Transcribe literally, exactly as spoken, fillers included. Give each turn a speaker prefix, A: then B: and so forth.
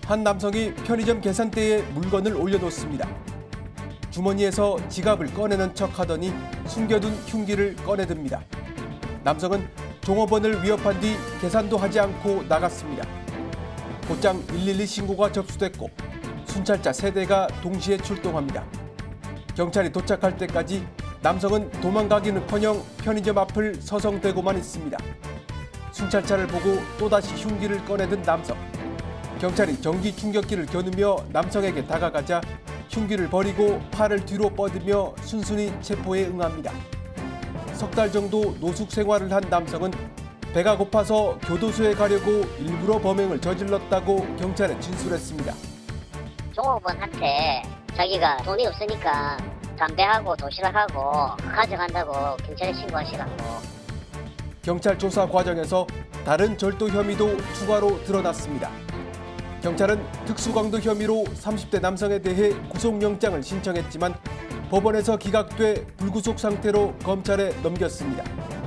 A: 한 남성이 편의점 계산대에 물건을 올려놓습니다. 주머니에서 지갑을 꺼내는 척하더니 숨겨둔 흉기를 꺼내듭니다. 남성은 종업원을 위협한 뒤 계산도 하지 않고 나갔습니다. 곧장 일일이 신고가 접수됐고 순찰차 세 대가 동시에 출동합니다. 경찰이 도착할 때까지 남성은 도망가기는커녕 편의점 앞을 서성대고만 있습니다. 순찰차를 보고 또다시 흉기를 꺼내든 남성. 경찰이 전기 충격기를 겨누며 남성에게 다가가자 흉기를 버리고 팔을 뒤로 뻗으며 순순히 체포에 응합니다. 석 달 정도 노숙 생활을 한 남성은 배가 고파서 교도소에 가려고 일부러 범행을 저질렀다고 경찰에 진술했습니다.
B: 종업원한테 자기가 돈이 없으니까 담배하고 도시락하고 가져간다고 경찰에 신고하시라고.
A: 경찰 조사 과정에서 다른 절도 혐의도 추가로 드러났습니다. 경찰은 특수강도 혐의로 삼십 대 남성에 대해 구속영장을 신청했지만 법원에서 기각돼 불구속 상태로 검찰에 넘겼습니다.